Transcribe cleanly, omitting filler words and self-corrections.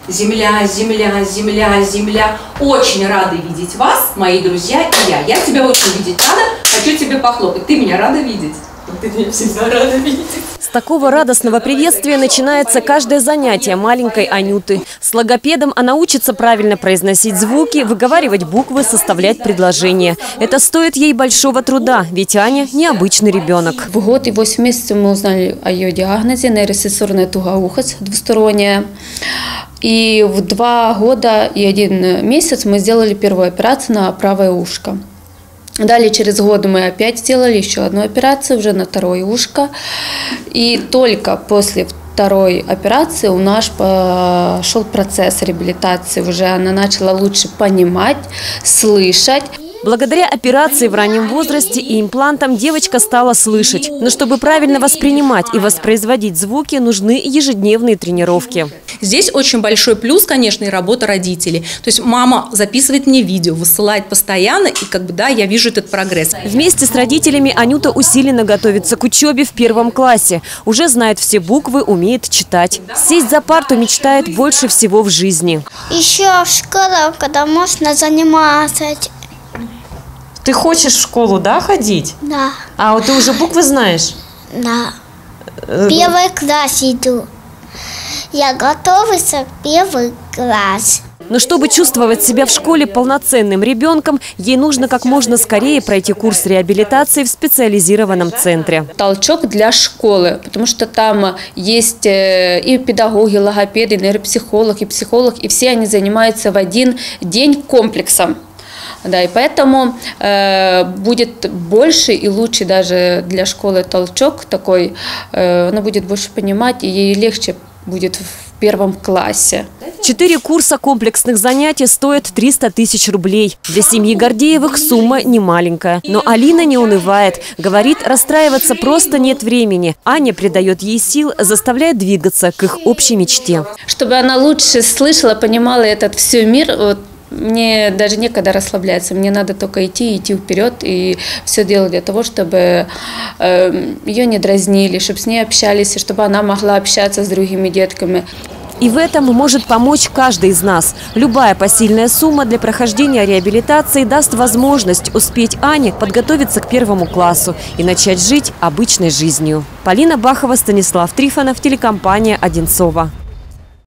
Земля, земля, земля, земля. Очень рады видеть вас, мои друзья и я. Я тебя очень видеть рада, хочу тебе похлопать. Ты меня рада видеть? Ты меня всегда рада видеть. С такого радостного приветствия начинается каждое занятие маленькой Анюты. С логопедом она учится правильно произносить звуки, выговаривать буквы, составлять предложения. Это стоит ей большого труда, ведь Аня необычный ребенок. В год и 8 месяцев мы узнали о ее диагнозе нейрорецессорная тугоухость двусторонняя. И в 2 года и 1 месяц мы сделали первую операцию на правое ушко. Далее через год мы опять сделали еще одну операцию уже на 2-е ушко. И только после 2-й операции у нас пошел процесс реабилитации. Уже она начала лучше понимать, слышать. Благодаря операции в раннем возрасте и имплантам девочка стала слышать. Но чтобы правильно воспринимать и воспроизводить звуки, нужны ежедневные тренировки. Здесь очень большой плюс, конечно, и работа родителей. То есть мама записывает мне видео, высылает постоянно, и я вижу этот прогресс. Вместе с родителями Анюта усиленно готовится к учебе в 1 классе. Уже знает все буквы, умеет читать. Сесть за парту мечтает больше всего в жизни. Еще в школу, когда можно заниматься. Ты хочешь в школу, да, ходить? Да. А вот ты уже буквы знаешь? Да. В 1 класс иду. Я готовлюсь к 1 класс. Но чтобы чувствовать себя в школе полноценным ребенком, ей нужно как можно скорее пройти курс реабилитации в специализированном центре. Толчок для школы, потому что там есть и педагоги, логопеды, и нейропсихолог, и психолог, и все они занимаются в один день комплексом. Да, и поэтому будет больше и лучше даже для школы толчок такой, она будет больше понимать, и ей легче будет в 1 классе. 4 курса комплексных занятий стоят 300 тысяч рублей. Для семьи Гордеевых сумма немаленькая. Но Алина не унывает. Говорит, расстраиваться просто нет времени. Аня придает ей сил, заставляет двигаться к их общей мечте. Чтобы она лучше слышала, понимала этот всё мир, мне даже некогда расслабляться, мне надо только идти вперед и все делать для того, чтобы ее не дразнили, чтобы с ней общались, и чтобы она могла общаться с другими детками. И в этом может помочь каждый из нас. Любая посильная сумма для прохождения реабилитации даст возможность успеть Ане подготовиться к 1 классу и начать жить обычной жизнью. Полина Бахова, Станислав Трифонов, телекомпания «Одинцово».